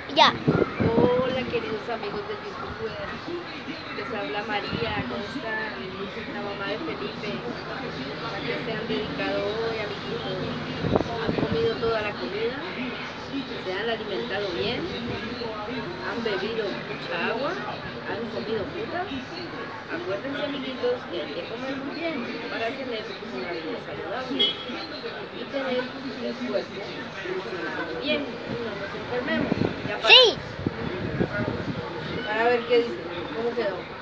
Ya. Hola queridos amigos de YouTube, les habla María, ¿cómo están? La mamá de Felipe. ¿A qué se han dedicado hoy, amiguitos? ¿Han comido toda la comida? ¿Se han alimentado bien? ¿Han bebido mucha agua? ¿Han comido frutas? Acuérdense, amiguitos, que hay que comer muy bien para tener una vida saludable y tener el cuerpo funcionando bien y no nos enfermemos. Sí. Para ver qué dice, cómo quedó.